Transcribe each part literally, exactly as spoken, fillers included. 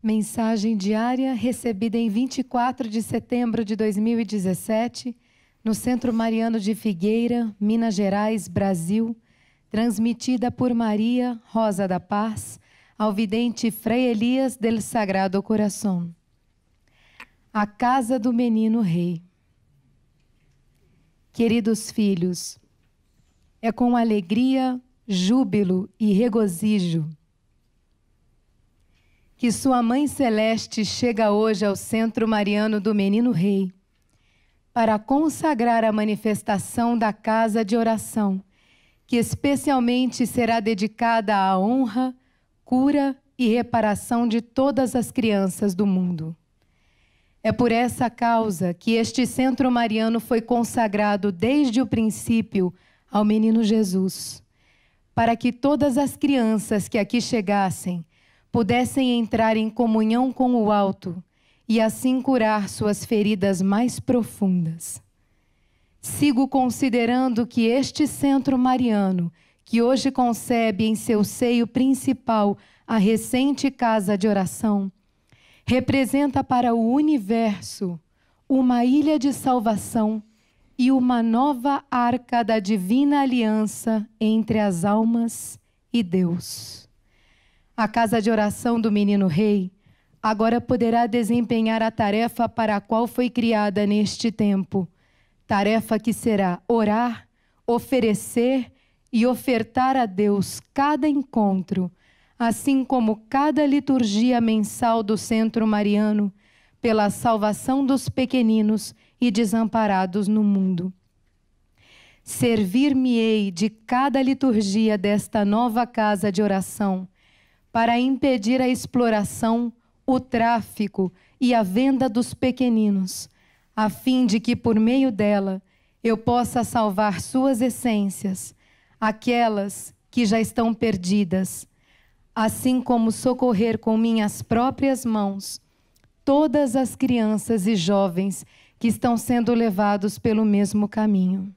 Mensagem diária recebida em vinte e quatro de setembro de dois mil e dezessete, no Centro Mariano de Figueira, Minas Gerais, Brasil, transmitida por Maria Rosa da Paz, ao vidente Frei Elias del Sagrado Coração. A casa do menino rei. Queridos filhos, é com alegria, júbilo e regozijo que sua Mãe Celeste chega hoje ao Centro Mariano do Menino Rei para consagrar a manifestação da casa de oração, que especialmente será dedicada à honra, cura e reparação de todas as crianças do mundo. É por essa causa que este Centro Mariano foi consagrado desde o princípio ao Menino Jesus, para que todas as crianças que aqui chegassem pudessem entrar em comunhão com o alto e assim curar suas feridas mais profundas. Sigo considerando que este Centro Mariano, que hoje concebe em seu seio principal a recente casa de oração, representa para o universo uma ilha de salvação e uma nova arca da divina aliança entre as almas e Deus. A casa de oração do Menino Rei agora poderá desempenhar a tarefa para a qual foi criada neste tempo, tarefa que será orar, oferecer e ofertar a Deus cada encontro, assim como cada liturgia mensal do Centro Mariano, pela salvação dos pequeninos e desamparados no mundo. Servir-me-ei de cada liturgia desta nova casa de oração, para impedir a exploração, o tráfico e a venda dos pequeninos, a fim de que por meio dela eu possa salvar suas essências, aquelas que já estão perdidas, assim como socorrer com minhas próprias mãos todas as crianças e jovens que estão sendo levados pelo mesmo caminho.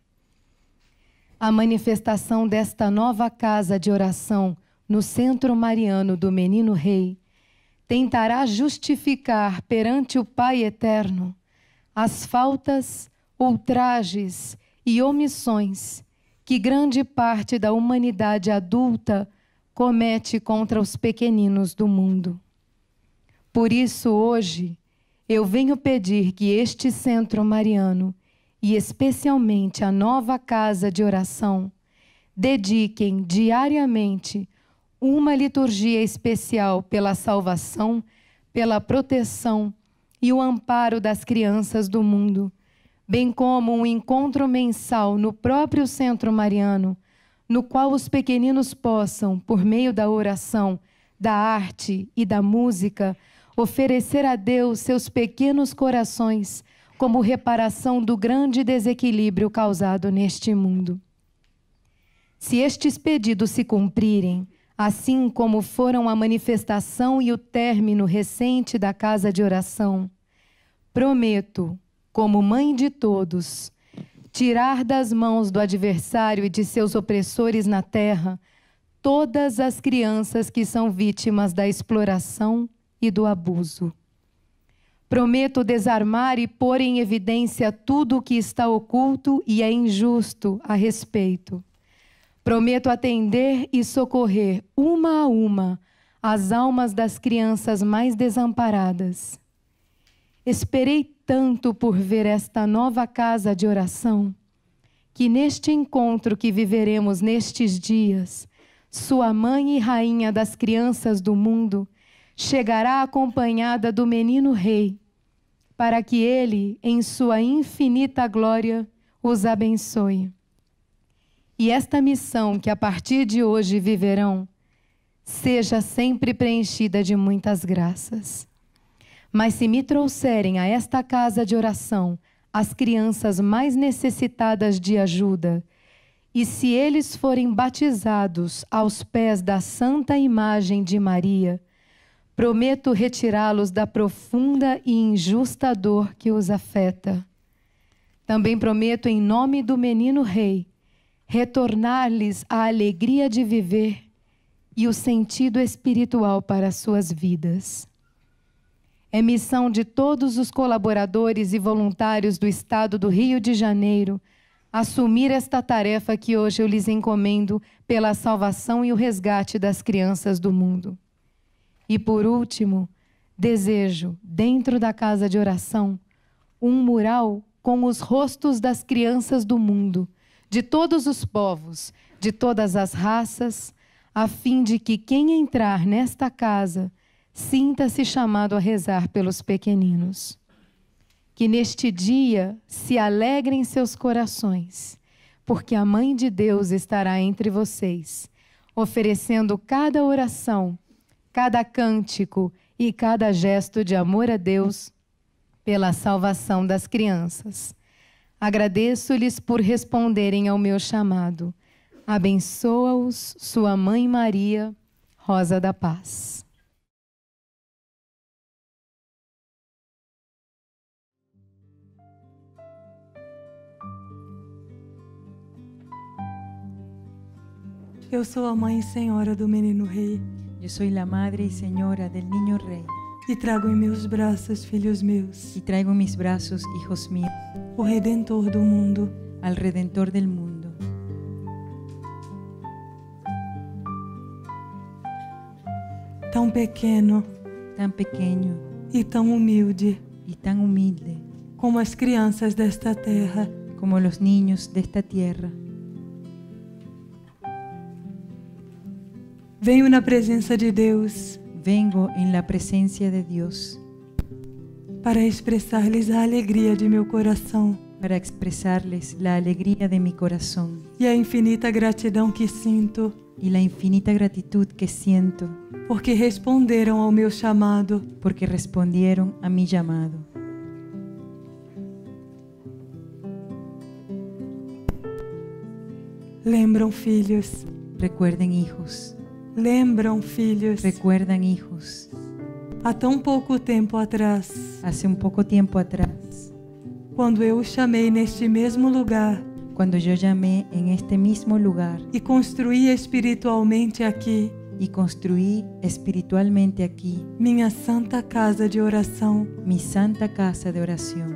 A manifestação desta nova casa de oração no Centro Mariano do Menino Rei tentará justificar perante o Pai Eterno as faltas, ultrajes e omissões que grande parte da humanidade adulta comete contra os pequeninos do mundo. Por isso, hoje, eu venho pedir que este Centro Mariano, e especialmente a nova casa de oração, dediquem diariamente uma liturgia especial pela salvação, pela proteção e o amparo das crianças do mundo, bem como um encontro mensal no próprio Centro Mariano, no qual os pequeninos possam, por meio da oração, da arte e da música, oferecer a Deus seus pequenos corações como reparação do grande desequilíbrio causado neste mundo. Se estes pedidos se cumprirem, assim como foram a manifestação e o término recente da casa de oração, prometo, como mãe de todos, tirar das mãos do adversário e de seus opressores na terra todas as crianças que são vítimas da exploração e do abuso. Prometo desarmar e pôr em evidência tudo o que está oculto e é injusto a respeito. Prometo atender e socorrer uma a uma as almas das crianças mais desamparadas. Esperei tanto por ver esta nova casa de oração, que neste encontro que viveremos nestes dias, sua mãe e rainha das crianças do mundo chegará acompanhada do Menino Rei, para que ele, em sua infinita glória, os abençoe. E esta missão que a partir de hoje viverão, seja sempre preenchida de muitas graças. Mas se me trouxerem a esta casa de oração as crianças mais necessitadas de ajuda, e se eles forem batizados aos pés da santa imagem de Maria, prometo retirá-los da profunda e injusta dor que os afeta. Também prometo, em nome do Menino Rei, retornar-lhes a alegria de viver e o sentido espiritual para as suas vidas. É missão de todos os colaboradores e voluntários do Estado do Rio de Janeiro assumir esta tarefa que hoje eu lhes encomendo pela salvação e o resgate das crianças do mundo. E por último, desejo, dentro da casa de oração, um mural com os rostos das crianças do mundo, de todos os povos, de todas as raças, a fim de que quem entrar nesta casa sinta-se chamado a rezar pelos pequeninos. Que neste dia se alegrem seus corações, porque a Mãe de Deus estará entre vocês, oferecendo cada oração, cada cântico e cada gesto de amor a Deus pela salvação das crianças. Agradeço-lhes por responderem ao meu chamado. Abençoa-os, sua Mãe Maria, Rosa da Paz. Eu sou a mãe e senhora do menino rei. Yo soy la madre y señora del niño rey. E trago em meus braços, filhos meus, Y traigo en mis brazos, hijos míos, o Redentor do mundo. al Redentor del mundo. Tão pequeno Tan pequeño e tão humilde y tan humilde como as crianças desta terra. como los niños de esta tierra. Venho na presença de Deus Vengo en la presencia de Dios para expressar-lhes a alegria de meu coração para expresarles la alegría de mi corazón e a infinita gratidão que sinto, y la infinita gratitud que siento porque responderam ao meu chamado. porque respondieron a mi llamado. Lembram, filhos, Recuerden, hijos, lembram, filhos, recuerdan, hijos, há tão pouco tempo atrás, hace un poco tiempo atrás, quando eu os chamei neste mesmo lugar cuando yo llamé en este mismo lugar e construí espiritualmente aqui y construí espiritualmente aquí minha santa casa de oração, mi santa casa de oración,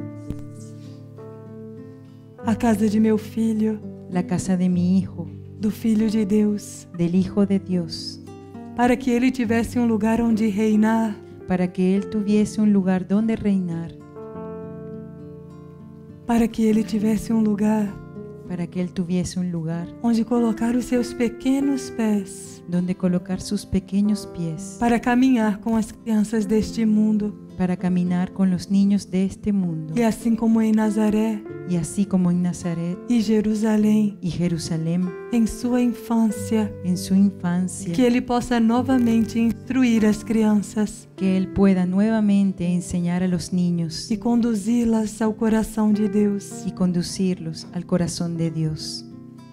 a casa de meu filho, la casa de mi hijo, do Filho de Deus, del Hijo de Dios, para que ele tivesse um lugar onde reinar, para que él tuviese un lugar donde reinar, para que ele tivesse um lugar para que él tuviese un lugar onde colocar os seus pequenos pés, donde colocar sus pequeños pies, para caminhar com as crianças deste mundo. para caminar con los niños de este mundo. E assim como em Nazaré Y así como en Nazaret e Jerusalém, y Jerusalén, em sua infância, en su infancia, que ele possa novamente instruir as crianças que él pueda nuevamente enseñar a los niños e conduzi-las ao coração de Deus. y conducirlos al corazón de Dios.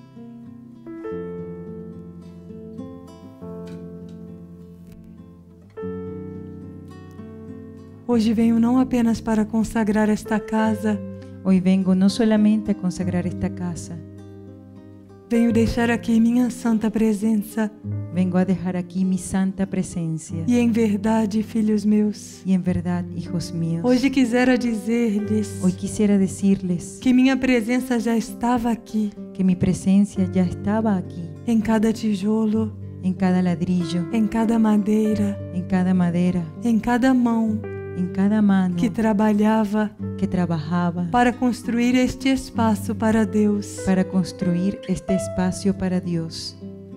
Hoje venho não apenas para consagrar esta casa, Hoy vengo no solamente a consagrar esta casa, venho deixar aqui minha santa presença. vengo a dejar aquí mi santa presencia. E em verdade, filhos meus, Y en verdad, hijos míos, hoje quisera dizer-lhes hoy quisiera decirles que minha presença já estava aqui, que mi presencia ya estaba aquí, em cada tijolo, en cada ladrillo, em cada madeira, en cada madera, em cada mão en cada mano que trabalhava que trabajaba para construir este espaço para Deus. para construir este espacio para Dios.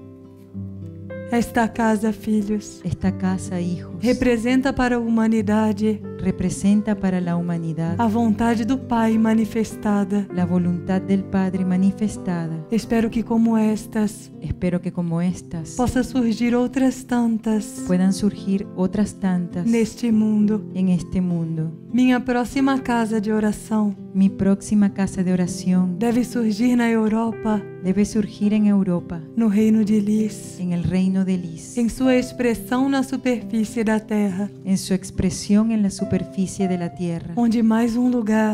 Esta casa, filhos, Esta casa, hijos, representa para a humanidade representa para la humanidad a vontade do Pai manifestada. la voluntad del Padre manifestada. Espero que, como estas, Espero que como estas possa surgir outras tantas puedan surgir otras tantas neste mundo. en este mundo. Minha próxima casa de oração Mi próxima casa de oración deve surgir na Europa, debe surgir en Europa, no reino de Lis, en el reino de Lis, em sua expressão na superfície da terra, en su expresión en la superficie de la tierra, onde mais um lugar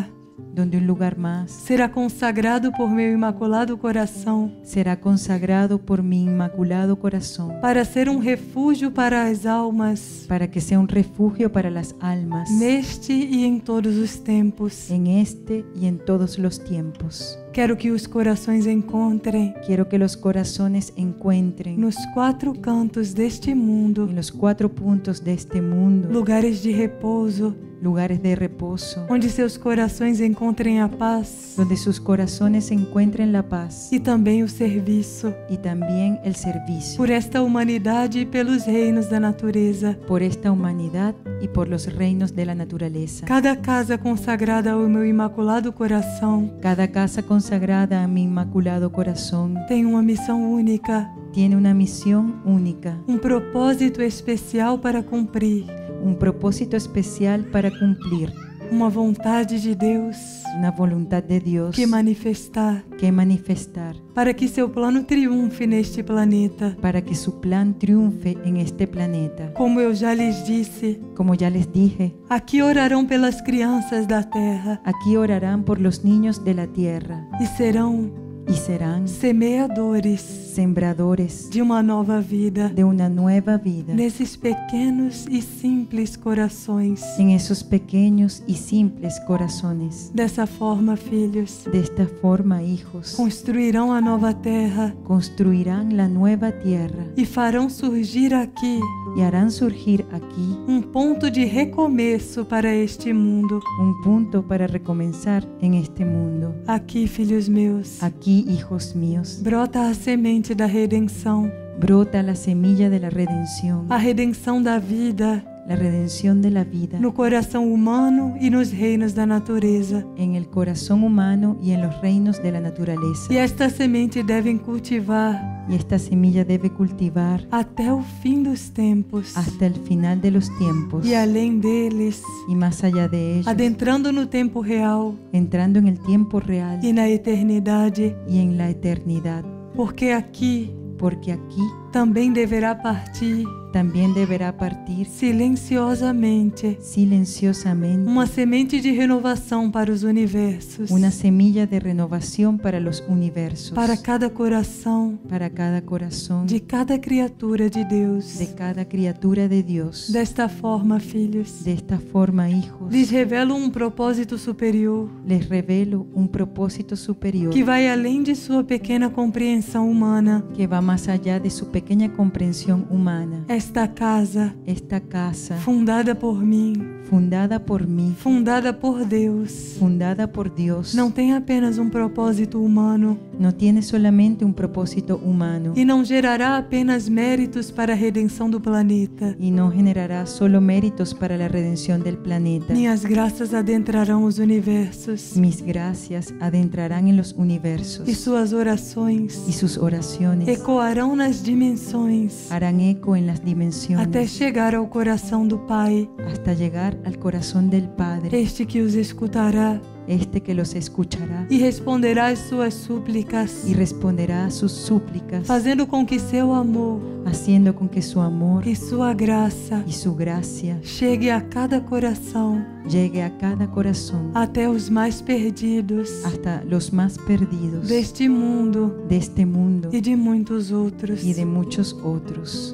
donde un lugar más será consagrado por meu imaculado coração, será consagrado por mi inmaculado corazón, para ser um refúgio para as almas, para que sea un refugio para las almas, neste e em todos os tempos. en este y en todos los tiempos. Quero que os corações encontrem Quiero que los corazones encuentren nos quatro cantos deste mundo en los cuatro puntos de este mundo lugares de repouso, lugares de reposo, onde seus corações encontrem a paz donde sus corazones encuentren la paz e também o serviço y también el servicio por esta humanidade e pelos reinos da natureza. por esta humanidad y por los reinos de la naturaleza. Cada casa consagrada ao meu imaculado coração Cada casa consagrada a mi inmaculado corazón tem uma missão única, tiene una misión única, um propósito especial para cumprir, un propósito especial para cumplir, uma vontade de Deus una voluntad de Dios que manifestar, que manifestar para que seu plano triunfe neste planeta. para que su plan triunfe en este planeta. Como eu já lhes disse, Como ya les dije, aqui orarão pelas crianças da terra aquí orarán por los niños de la tierra e serão y serán semeadores sembradores de uma nova vida de una nueva vida nesses pequenos e simples corações. en esos pequeños y simples corazones. Dessa forma, filhos, De esta forma, hijos, construirão a nova terra construirán la nueva tierra e farão surgir aqui y harán surgir aquí um ponto de recomeço para este mundo. un punto para recomenzar en este mundo. Aqui, filhos meus, Aquí, hijos míos, brota a semente da redenção, brota la semilla de la redención, a redenção da vida la redención de la vida no coração humano e nos reinos da natureza. en el corazón humano y en los reinos de la naturaleza. E esta semente devem cultivar Y esta semilla debe cultivar até o fim dos tempos hasta el final de los tiempos e além deles, y más allá de ellos, adentrando no tempo real entrando en el tiempo real e na eternidade, y en la eternidad, porque aqui porque aquí também deverá partir también deberá partir silenciosamente silenciosamente uma semente de renovação para os universos, una semilla de renovación para los universos, para cada coração para cada corazón de cada criatura de Deus. de cada criatura de Dios. Desta forma, filhos, De esta forma, hijos, lhes revelo um propósito superior les revelo un propósito superior que vai além de sua pequena compreensão humana. que va más allá de su pequeña comprensión humana. Esta casa, Esta casa, fundada por mim, fundada por mí, fundada por Deus, fundada por Dios, não tem apenas um propósito humano no tiene solamente un propósito humano e não gerará apenas méritos para a redenção do planeta. y no generará solo méritos para la redención del planeta. Minhas graças adentrarão os universos Mis gracias adentrarán en los universos e suas orações y sus oraciones ecoarão nas dimensões harán eco en las dimensiones até chegar ao coração do Pai, hasta llegar al corazón del Padre, este que os escutará este que los escuchará e responderá às suas súplicas, y responderá a sus súplicas, fazendo com que seu amor haciendo con que su amor e sua graça y su gracia chegue a cada coração, llegue a cada corazón, até os mais perdidos hasta los más perdidos deste mundo de este mundo e de muitos outros. y de muchos otros.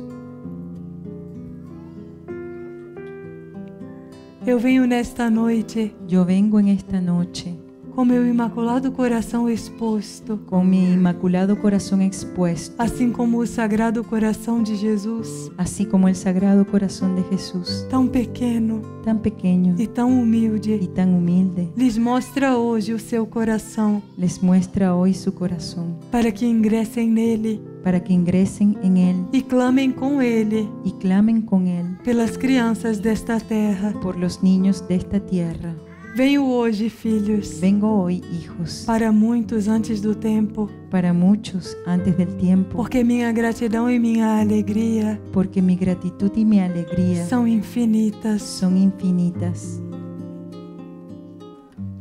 Eu venho nesta noite Yo vengo en esta noche com meu imaculado coração exposto, con mi inmaculado corazón expuesto, assim como o sagrado coração de Jesus, así como el sagrado corazón de Jesús, tão pequeno tan pequeño e tão humilde, y tan humilde, lhes mostra hoje o seu coração, les muestra hoy su corazón, para que ingressem nele para que ingresen en él e clamem com ele y clamen con él pelas crianças desta terra. por los niños de esta tierra. Venho hoje, filhos, Vengo hoy, hijos, para muitos antes do tempo, para muchos antes del tiempo, porque minha gratidão e minha alegria porque mi gratitud y mi alegría são infinitas. son infinitas.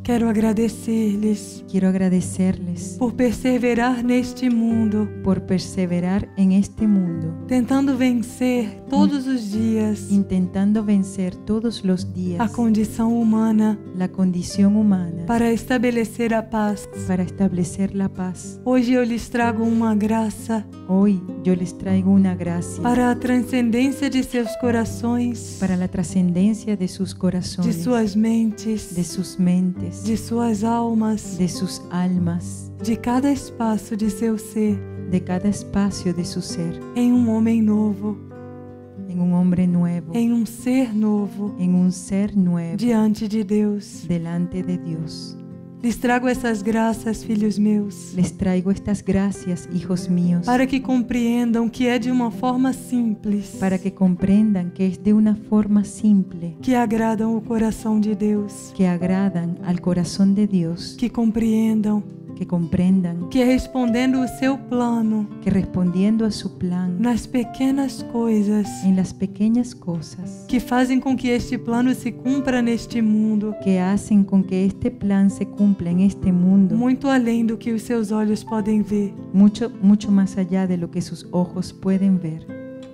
Quero agradecer-lhes Quiero agradecerles por perseverar neste mundo, por perseverar en este mundo, tentando vencer todos os dias intentando vencer todos los días a condição humana la condición humana para estabelecer a paz. para establecer la paz. Hoje eu lhes trago uma graça Hoy yo les traigo una gracia para a transcendência de seus corações, para la trascendencia de sus de corazones, suas mentes, de sus mentes, de suas almas, de sus almas, de cada espaço de seu ser, de cada espacio de su ser, em um homem novo, en un hombre nuevo, em um ser novo, en un ser nuevo, diante de Deus. delante de Dios. Lhes trago essas graças, filhos meus, Les traigo estas gracias, hijos míos, para que compreendam que é de uma forma simples, para que comprendan que es de una forma simple, que agradam o coração de Deus, que agradan al corazón de Dios, que compreendam que comprendan que respondendo o seu plano que respondiendo a su plan nas pequenas coisas en las pequeñas cosas que fazem com que este plano se cumpra neste mundo, que hacen con que este plan se cumpla en este mundo, muito além do que os seus olhos podem ver. mucho, mucho más allá de lo que sus ojos pueden ver.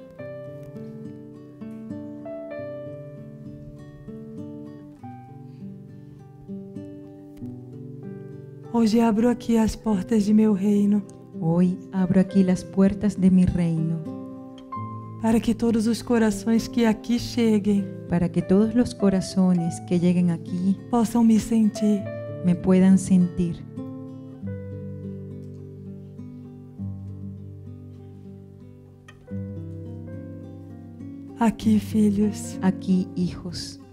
Hoje abro aqui as portas de meu reino, Hoy abro aquí las puertas de mi reino para que todos os corações que aqui cheguem para que todos los corazones que lleguen aquí possam me sentir. me puedan sentir. Aqui, filhos, Aquí, hijos,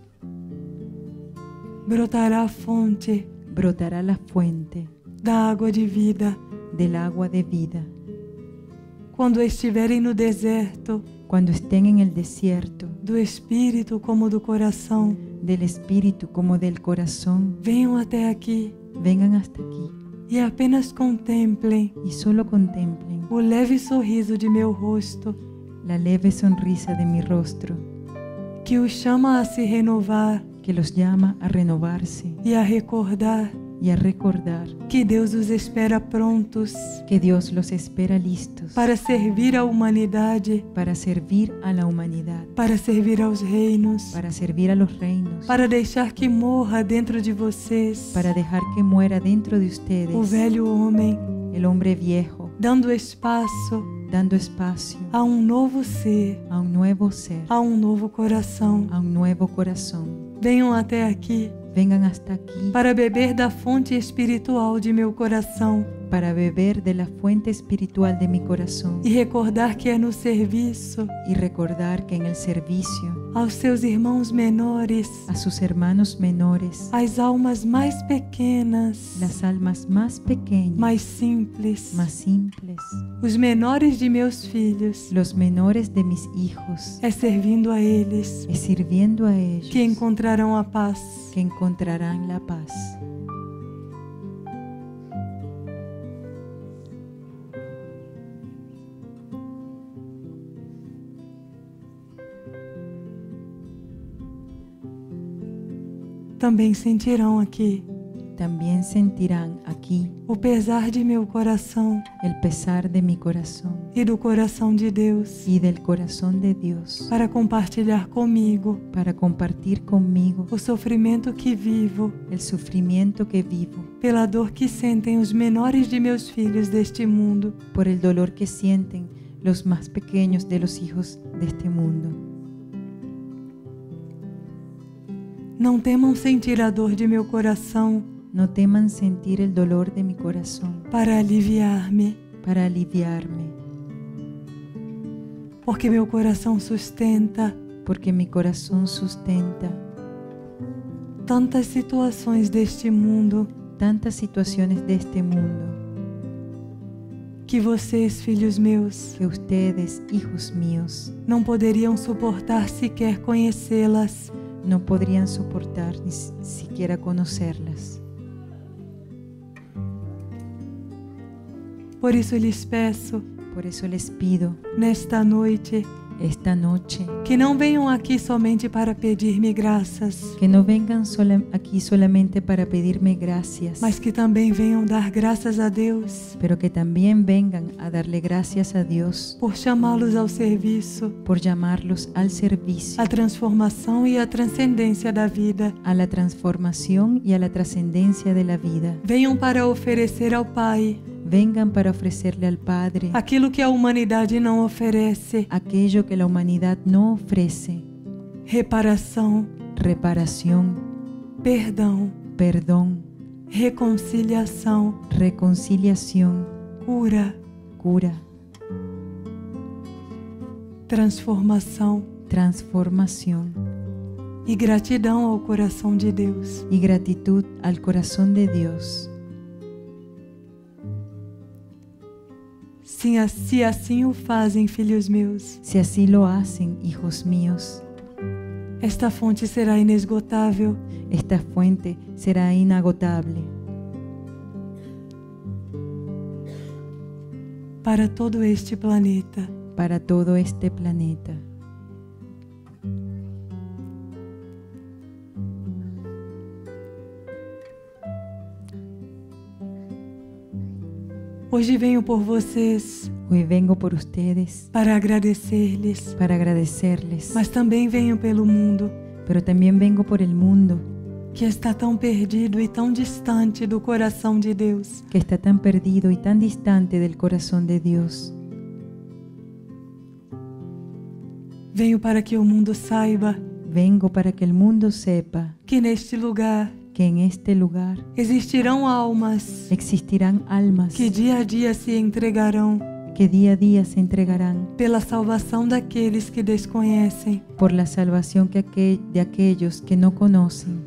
brotará a fonte brotará la fuente da água de vida. del agua de vida. Quando estiverem no deserto, Cuando estén en el desierto, do espírito como do coração, del espíritu como del corazón, venham até aqui vengan hasta aquí e apenas contemplem y solo contemplen o leve sorriso de meu rosto, la leve sonrisa de mi rostro que os chama a se renovar que los llama a renovarse e a recordar y a recordar que Deus os espera prontos que Dios los espera listos para servir a humanidade, para servir a la humanidad, para servir aos reinos, para servir a los reinos, para deixar que morra dentro de vocês para dejar que muera dentro de o ustedes velho homem, el hombre viejo, dando espaço dando espacio a um novo ser, a un nuevo ser, a um novo coração. a un nuevo corazón. Venham até aqui Vengan hasta aquí para beber da fonte espiritual de meu coração para beber de la fuente espiritual de mi corazón e recordar que é no serviço y recordar que en el servicio aos seus irmãos menores, a sus hermanos menores, às almas mais pequenas, las almas más pequeñas, mais simples, más simples, os menores de meus filhos, los menores de mis hijos, é servindo a eles es sirviendo a ellos que encontrarão a paz. que encontrarán la paz. Também sentirão aqui También sentirán aquí o pesar de meu coração el pesar de mi corazón e do coração de Deus y del corazón de Dios para compartilhar comigo para compartir conmigo o sofrimento que vivo, el sufrimiento que vivo pela dor que sentem os menores de meus filhos deste mundo. por el dolor que sienten los más pequeños de los hijos de este mundo. Não temam sentir a dor de meu coração No teman sentir el dolor de mi corazón para aliviar-me, para aliviarme, porque meu coração sustenta porque mi corazón sustenta tantas situações deste mundo tantas situaciones de este mundo que vocês, filhos meus, que ustedes, hijos míos, não poderiam suportar sequer conhecê-las. no podrían soportar ni siquiera conocerlas. Por isso lhes peço, Por eso les pido nesta noite, esta noche, que não venham aqui somente para pedir-me graças, que no vengan sola- aquí solamente para pedirme gracias, mas que também venham dar graças a Deus pero que también vengan a darle gracias a Dios por chamá-los ao serviço, por llamarlos al servicio, à transformação e à transcendência da vida. a la transformación y a la trascendencia de la vida. Venham para oferecer ao Pai Vengan para ofrecerle al Padre aquilo que a humanidade não oferece: aquello que la humanidad no ofrece: reparação, reparación, perdão, perdón, reconciliação, reconciliación, cura, cura, transformação transformación e gratidão ao coração de Deus. y gratitud al corazón de Dios. Se assim, assim o fazem, filhos meus, Si así lo hacen, hijos míos, esta fonte será inesgotável, esta fuente será inagotable para todo este planeta. para todo este planeta. Hoje venho por vocês Hoy vengo por ustedes para agradecer-lhes, para agradecerles, mas também venho pelo mundo pero también vengo por el mundo que está tão perdido e tão distante do coração de Deus. que está tan perdido y tan distante del corazón de Dios. Venho para que o mundo saiba Vengo para que el mundo sepa que neste lugar que en este lugar existirão almas existirán almas que dia a dia se entregarão que día a día se entregarán pela salvação daqueles que desconhecem. por la salvación que aquel- de aquellos que no conocen.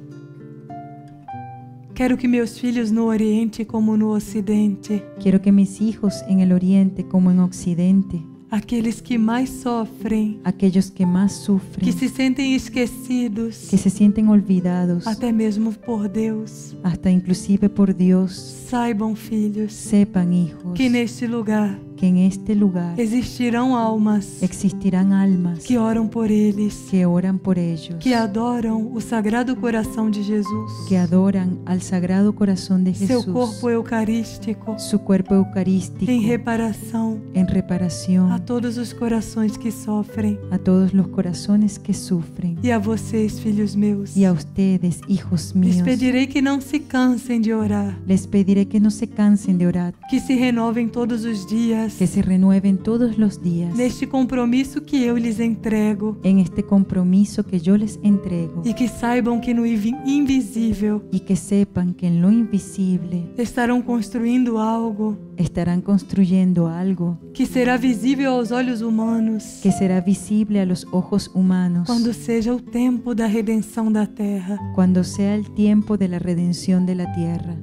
Quero que meus filhos no Oriente como no Ocidente, Quiero que mis hijos en el Oriente como en Occidente, aqueles que mais sofrem, aquellos que más sufren, que se sentem esquecidos, que se sienten olvidados, até mesmo por Deus, hasta inclusive por Dios, saibam, filhos, sepan, hijos, que neste lugar que en este lugar existirão almas existirán almas que oram por eles, que oran por ellos, que adoram o Sagrado Coração de Jesus, que adoran al Sagrado Corazón de seu Jesús, corpo eucarístico, su cuerpo eucarístico, em reparação en reparación a todos os corações que sofrem. a todos los corazones que sufren. E a vocês, filhos meus, Y a ustedes, hijos lhes míos, pedirei que não se cansem de orar, les pediré que no se cansen de orar, que se renovem todos os dias que se renueven todos los días neste compromisso que eu lhes entrego, en este compromiso que yo les entrego, e que saibam que no invi- invisível y que sepan que en lo invisible estarão construindo algo estarán construyendo algo que será visível aos olhos humanos que será visible a los ojos humanos quando seja o tempo da redenção da terra. cuando sea el tiempo de la redención de la tierra.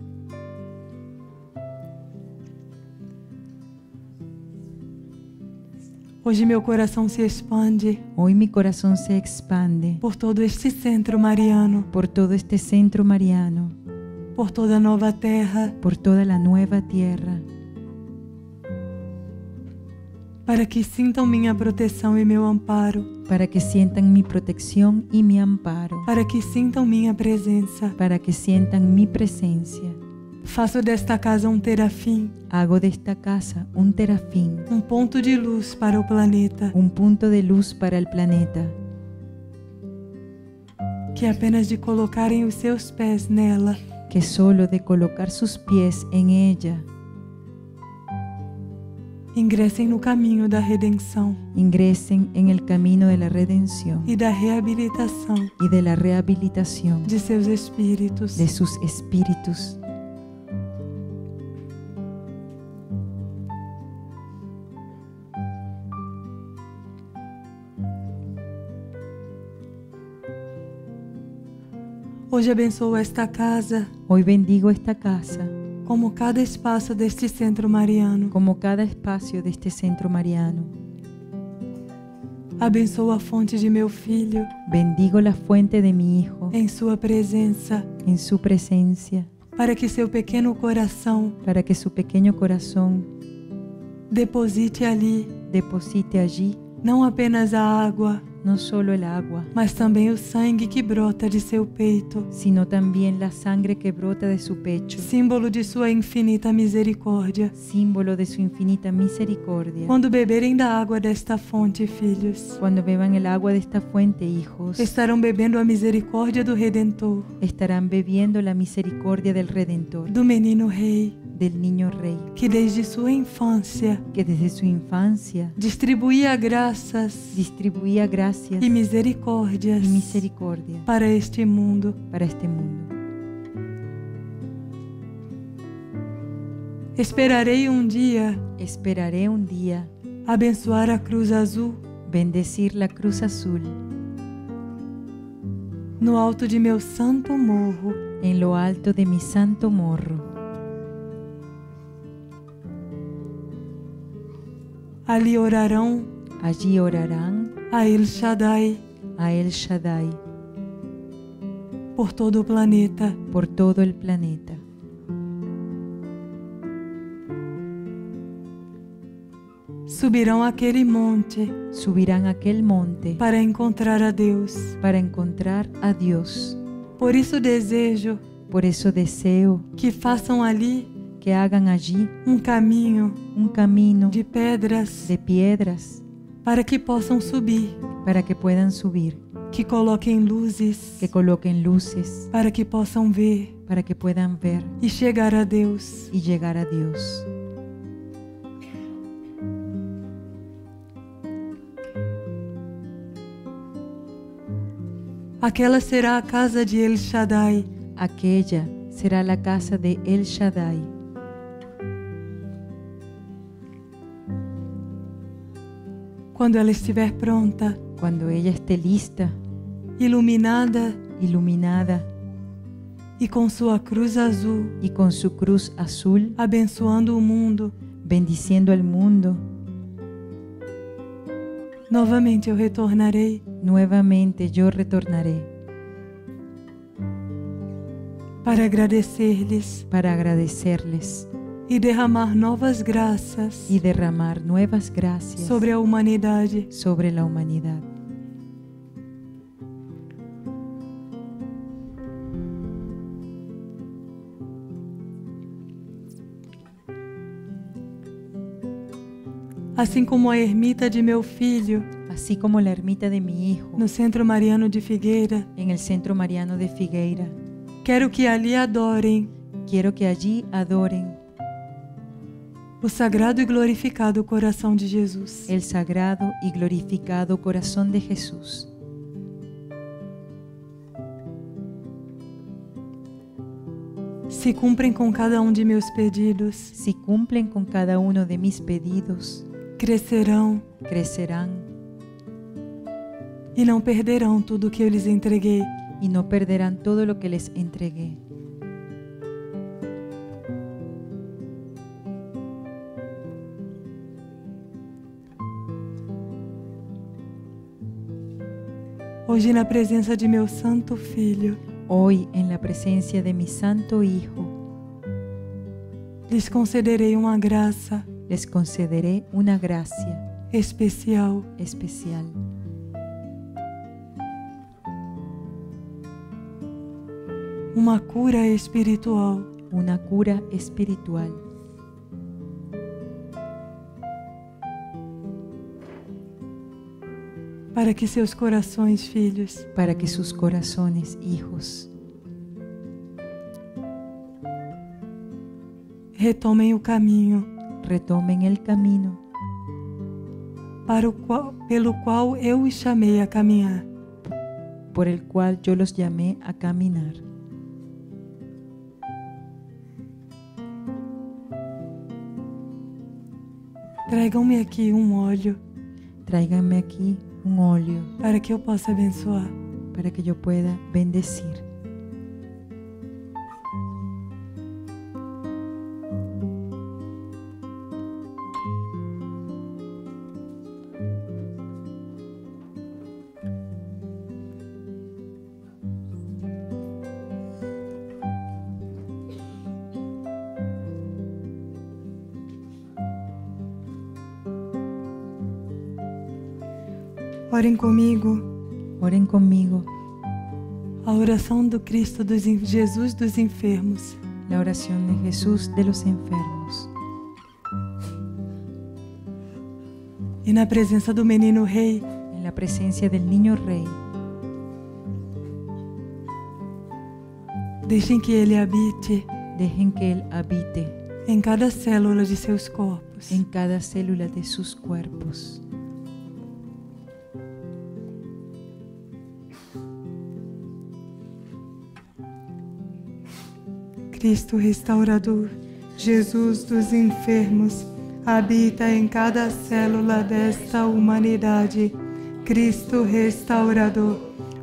Hoje meu coração se expande Hoy mi corazón se expande por todo este centro mariano, por todo este centro mariano, por toda a nova terra, por toda la nueva tierra, para que sintam minha proteção e meu amparo, para que sientan mi protección y mi amparo, para que sintam minha presença. para que sientan mi presencia. Faço desta casa um terafim, Hago de esta casa un terafín, um ponto de luz para o planeta, un punto de luz para el planeta, que apenas de colocarem os seus pés nela, que solo de colocar sus pies en ella, ingressem no caminho da redenção ingresen en el camino de la redención e da reabilitação y de la rehabilitación de seus espíritos. de sus espíritus. Hoje abençoo esta casa Hoy bendigo esta casa como cada espaço deste centro mariano. como cada espacio de este centro mariano. Abençoo a fonte de meu filho Bendigo la fuente de mi hijo em sua presença, en su presencia, para que seu pequeno coração para que su pequeño corazón deposite ali deposite allí não apenas a água, no solo el agua, mas também o sangue que brota de seu peito, sino también la sangre que brota de su pecho, símbolo de sua infinita misericórdia. símbolo de su infinita misericordia. Quando beberem da água desta fonte, filhos, Cuando beban el agua de esta fuente, hijos, estarão bebendo a misericórdia do Redentor, estarán bebiendo la misericordia del Redentor, do menino rei, del niño rey, que desde sua infância que desde su infancia distribuía graças distribuía gracias e misericórdias y misericordia para este mundo. para este mundo. Esperarei um dia Esperaré un día abençoar a cruz azul bendecir la cruz azul no alto de meu santo morro. en lo alto de mi santo morro. Ali orarão Allí orarán a El Shaddai a El Shaddai por todo o planeta. por todo el planeta. Subirão aquele monte Subirán a aquel monte para encontrar a Deus. para encontrar a Dios. Por isso desejo Por eso deseo que façam ali que hagan allí um caminho un camino de pedras de piedras para que possam subir, para que puedan subir, que coloquem luzes que coloquen luces para que possam ver para que puedan ver e chegar a Deus. y llegar a Dios. Aquela será a casa de El Shaddai, Aquella será la casa de El Shaddai. quando ela estiver pronta, Cuando ella esté lista, iluminada iluminada e com sua cruz azul, y con su cruz azul, abençoando o mundo. bendiciendo al mundo, Novamente eu retornarei nuevamente yo retornaré para agradecer-lhes para agradecerles e derramar novas graças y derramar nuevas gracias sobre a humanidade. sobre la humanidad. Assim como a ermita de meu filho Así como la ermita de mi hijo no Centro Mariano de Figueira, en el Centro Mariano de Figueira, quero que ali adorem quiero que allí adoren o sagrado e glorificado coração de Jesus. el sagrado y glorificado corazón de Jesús. Se cumprem com cada um de meus pedidos, Si cumplen con cada uno de mis pedidos, crescerão crecerán e não perderão tudo o que eu lhes entreguei. y no perderán todo lo que les entregué. Hoje, na presença de meu Santo Filho, Hoy, en la presencia de mi Santo Hijo, lhes concederei uma graça les concederé una gracia especial. especial, Uma cura espiritual. una cura espiritual, Para que seus corações, filhos, para que sus corazones, hijos, retomem o caminho retomen el camino para o qual, pelo qual eu os chamei a caminhar. por el cual yo los llamé a caminar. Tragam-me aqui um óleo Tráiganme aquí un óleo para que eu possa abençoar. para que yo pueda bendecir. Orem comigo Oren conmigo a oração do Cristo dos en- Jesus dos enfermos. la oración de Jesús de los enfermos. E na presença do menino rei, En la presencia del niño rey, deixem que ele habite dejen que Él habite em cada célula de seus corpos. en cada célula de sus cuerpos. Cristo restaurador, Jesus dos enfermos, habita em cada célula desta humanidade. Cristo restaurador,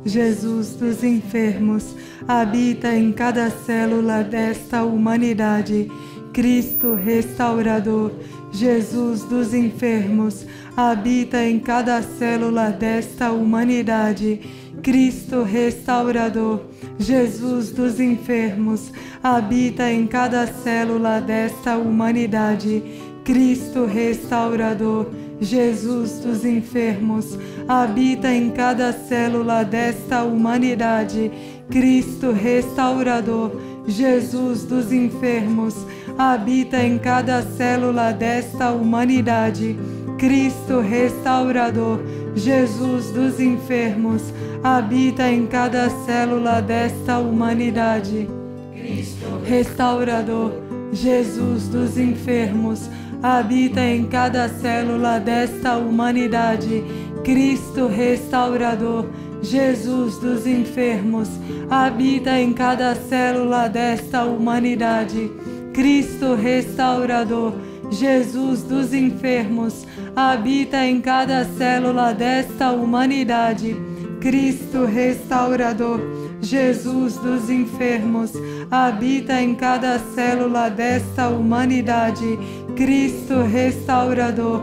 Jesus dos enfermos, habita em cada célula desta humanidade. Cristo restaurador, Jesus dos enfermos, habita em cada célula desta humanidade. Cristo restaurador, Jesus dos enfermos, habita em cada célula desta humanidade. Cristo restaurador, Jesus dos enfermos, habita em cada célula desta humanidade. Cristo restaurador, Jesus dos enfermos, habita em cada célula desta humanidade. Cristo restaurador, Jesus dos enfermos, habita em cada célula desta humanidade. Cristo restaurador, Jesus dos enfermos, habita em cada célula desta humanidade. Cristo restaurador, Jesus dos enfermos, habita em cada célula desta humanidade. Cristo restaurador, Jesus dos enfermos, habita em cada célula desta humanidade. Cristo restaurador, Jesus dos enfermos, habita em cada célula desta humanidade. Cristo restaurador,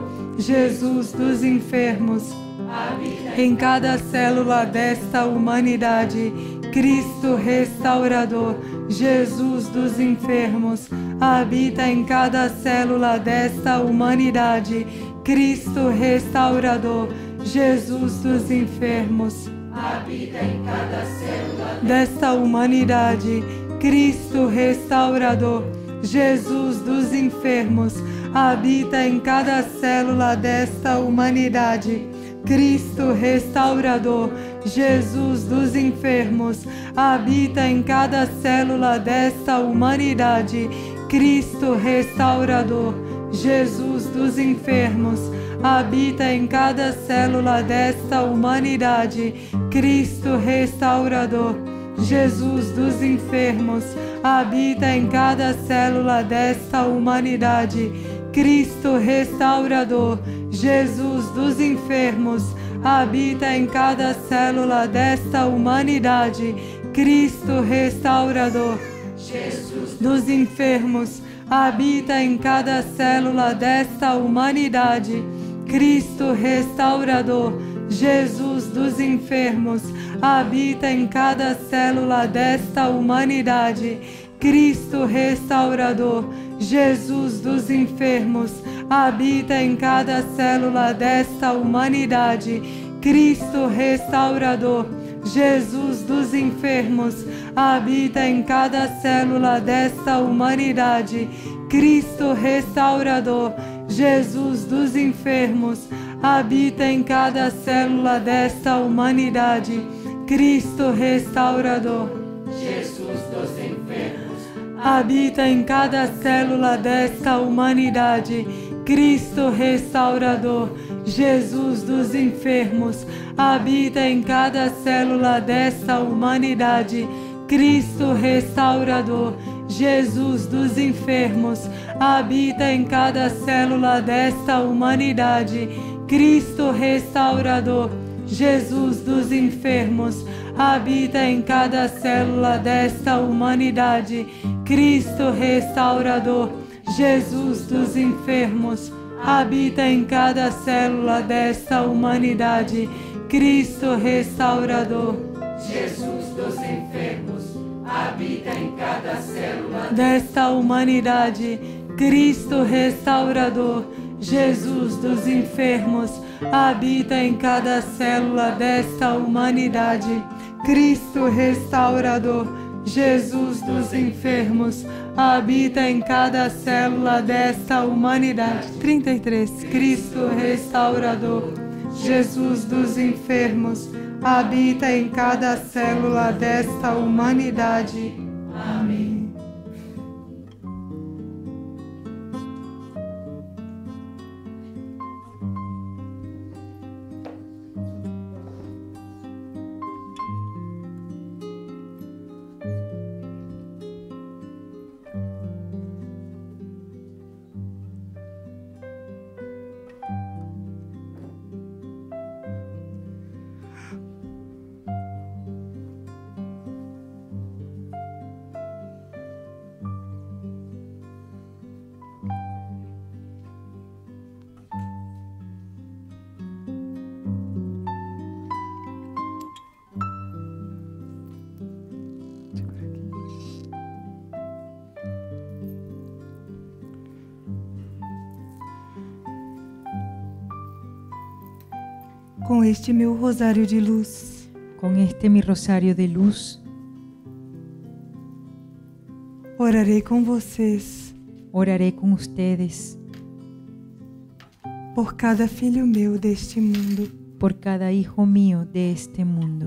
Jesus dos enfermos, habita em cada célula desta humanidade. Cristo restaurador, Jesus dos enfermos, habita em cada célula desta humanidade. Cristo restaurador, Jesus dos enfermos, habita em cada célula desta humanidade. Cristo restaurador, Jesus dos enfermos, habita em cada célula desta humanidade. Cristo restaurador, Jesus dos enfermos, habita em cada célula desta humanidade. Cristo restaurador, Jesus dos enfermos, habita em cada célula desta humanidade. Cristo restaurador, Jesus dos enfermos, habita em cada célula desta humanidade. Cristo restaurador, Jesus dos enfermos, habita em cada célula desta humanidade. Cristo restaurador, Jesus dos enfermos, habita em cada célula desta humanidade. Cristo restaurador, Jesus dos enfermos, habita em cada célula desta humanidade. Cristo restaurador, Jesus dos enfermos, habita em cada célula desta humanidade. Cristo restaurador, Jesus dos enfermos, habita em cada célula desta humanidade. Cristo restaurador, Jesus dos enfermos, habita em cada célula desta humanidade. Cristo restaurador, Jesus dos enfermos, habita em cada célula desta humanidade. Cristo restaurador, Jesus dos enfermos, habita em cada célula desta humanidade. Cristo restaurador, Jesus dos enfermos, habita em cada célula desta humanidade. Cristo restaurador, Jesus dos enfermos, habita em cada célula desta humanidade. Cristo restaurador, Jesus dos enfermos, habita em cada célula desta humanidade. Cristo restaurador, Jesus dos enfermos, habita em cada célula desta humanidade. Cristo restaurador, Jesus dos enfermos, habita em cada célula desta humanidade. Cristo restaurador, Jesus dos enfermos, habita em cada célula desta humanidade. trinta e três. Cristo restaurador, Jesus dos enfermos, habita em cada célula desta humanidade. Amém. Com este meu rosário de luz, con este mi rosario de luz, orarei com vocês oraré con ustedes por cada filho meu deste mundo, por cada hijo mío de este mundo.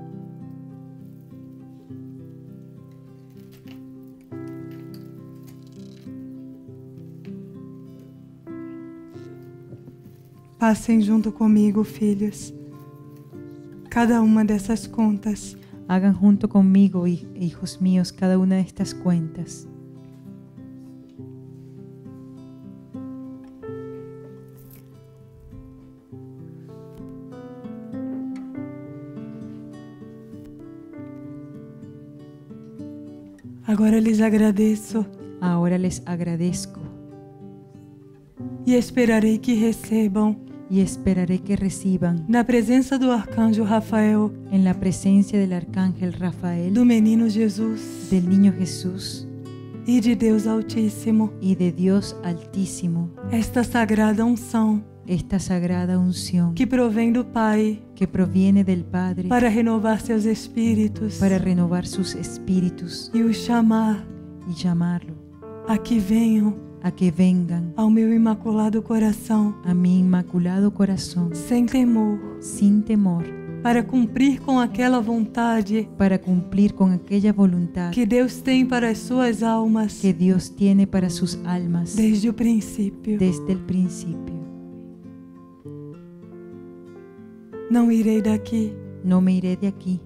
Passem junto comigo, filhos, cada uma dessas contas. Hagan junto conmigo, hij- hijos míos, cada una de estas cuentas. Agora lhes agradeço Ahora les agradezco e esperarei que recebam, y esperaré que reciban, na presença do arcanjo Rafael, en la presencia del arcángel Rafael, do menino Jesus del niño Jesús e de Deus Altíssimo, y de Dios Altísimo, esta sagrada unção esta sagrada unción que provém do Pai que proviene del Padre para renovar seus espíritos para renovar sus espíritus e os chamar y llamarlo a que venham a que vengan ao meu imaculado coração, a mi inmaculado corazón sem temor, sin temor, para cumprir com aquela vontade para cumplir con aquella voluntad que Deus tem para as suas almas que Dios tiene para sus almas desde o princípio. desde el principio. Não irei daqui No me iré de aquí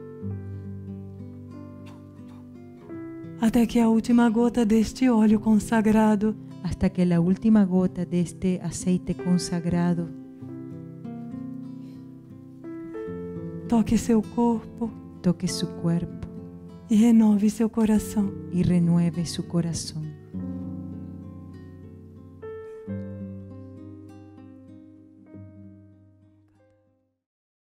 até que a última gota deste óleo consagrado hasta que la última gota de este aceite consagrado toque seu corpo toque su cuerpo e renove seu coração. y renueve su corazón.